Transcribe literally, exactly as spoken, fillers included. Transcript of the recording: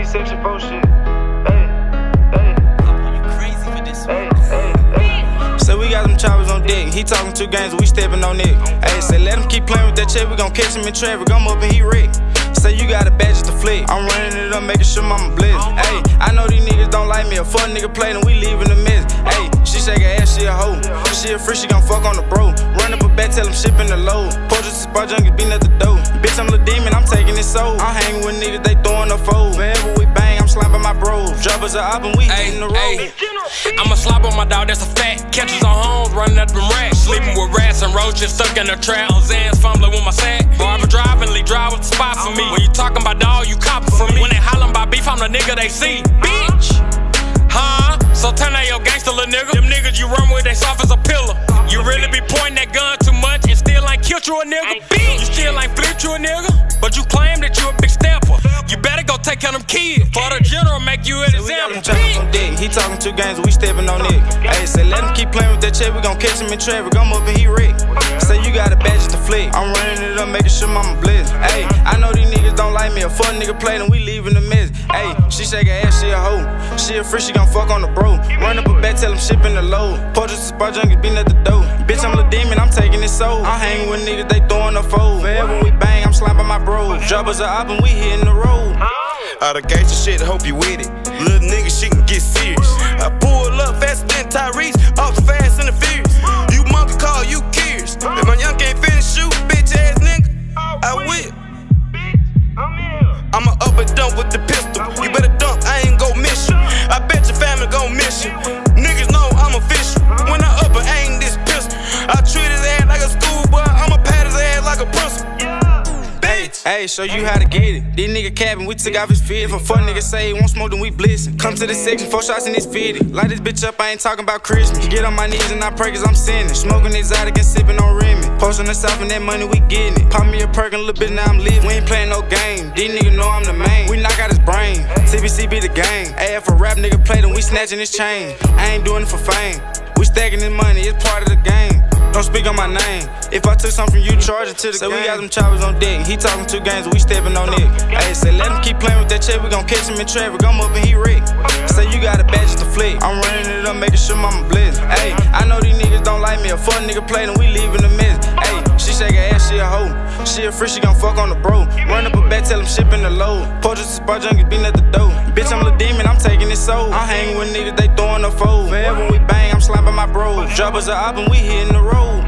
section four shit. Hey, hey. You crazy for this one. Hey, hey. Say we got them choppers on deck. He talking two games, we stepping on it. Hey, say let him keep playing with that check. We gon' catch him in traffic. I'm up and he wreck. Say you got a badge to flick. I'm running it up, making sure mama bless. Hey, I know these niggas don't like me. A fuck nigga play, and we leaving the mess. Hey, she shake her ass, she a hoe. She a free, she gon' fuck on the bro. Run up a back, tell him shipping the load. Portraits to spot junkies, beating at the door. Bitch, I'm Lil Demon, I'm taking his soul. I'm hanging with niggas, they throwing a fold. Wherever we bang, I'm slapping my bros. Droppers are up and we hitting the road. I'ma slap on my dog, that's a fact. Catches on homes, running up them racks. Sleeping with rats and roaches, stuck in the trap. On Zans, fumbling with my sack. Barber driving, lead drive with the spot for me. When you talking about dog, you copping from me. When they hollering about beef, I'm the nigga they see. Bitch! Huh? So turn out your gangster, little nigga. Them niggas you run with, they soft as a pillar. You really be pointing that gun too much and still ain't killed you a nigga. Bitch! You still ain't flipped you a nigga, but you claim that you a big stepper. You better go take care of them kids. For the general, make you an example. He talking two games, we stepping on it. Hey, say let him keep playing with that check. We gon' catch him in traffic. I'm up and he wreck. Say you got a badge to flick. I'm running it up, making sure mama bless. Hey, I know these niggas don't like me. A fuck nigga play, and we leaving the mess. Hey, she shake her ass, she a hoe. She a free, she gon' fuck on the bro. Run up a back, tell him shipping the load. Portraits to spot junkies, beating at the door. Bitch, I'm Lil Demon, I'm taking his soul. I'm hanging with niggas, they throwing a fold. Wherever we bang, I'm slapping my bros. Droppers are up and we hitting the road. All the gangsta shit, hope you with it. Little nigga, she can get serious. I pull up faster than Tyrese, off the fast and the furious. You monkey call, you curious. If my young can't finish shoot, bitch ass nigga, I will. I'ma up and dump with the pistol. You better dump, I ain't gon' miss you. I bet your family gon' miss you. Niggas know I'm official. When I up and aim this pistol, I treat his ass like a schoolboy. I'ma pat his ass like a principal. Hey, show you how to get it. This nigga capping, we took off his fit. If a fuck nigga say he won't smoke, then we blitzin'. Come to the section, four shots in his fitted. Light this bitch up, I ain't talking about Christmas. Get on my knees and I pray cause I'm sinning. Smoking exotic and sipping on Remy. Posting the south and that money, we getting it. Pop me a perk and a little bit, now I'm living. We ain't playing no game. These niggas know I'm the main. We knock out his brain. T B C be the game. Ay, if a rap nigga play, then we snatching his chain. I ain't doing it for fame. We stacking this money, it's part of the game. Don't speak on my name. If I took something from you, charge it to the so game. So we got them choppers on deck. He talking two games, we stepping on it. Hey, say let him keep playing with that check. We gon' catch him in traffic. I'm up and he wreck. Say you got a badge to flick. I'm running it up, making sure mama bless. Hey, I know these niggas don't like me. A fuck nigga play, and we leaving the mess. Hey, she shake her ass, she a hoe. She a free, she gon' fuck on the bro. Run up a back, tell him shipping the load. Portraits to spot junkies, beating at the door. Bitch, I'm Lil Demon, I'm taking his soul. I'm hanging with niggas, they throwing a fold. Wherever we bang, I'm slapping my bros. Droppers are up and we hitting the road.